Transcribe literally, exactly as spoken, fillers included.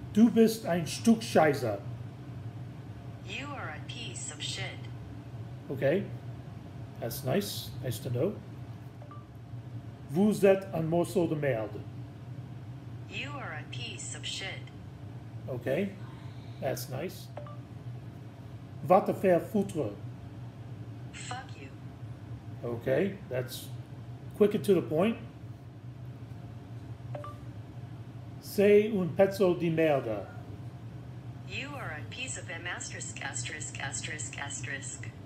Du bist ein Stück Scheiße. You are a piece of shit. Okay, that's nice. Nice to know. Vous êtes un morceau de merde. You are a piece of shit. Okay, that's nice. Va te faire foutre. Fuck you. Okay, that's quick and to the point. Sei un pezzo di merda. You are a piece of M asterisk asterisk asterisk asterisk.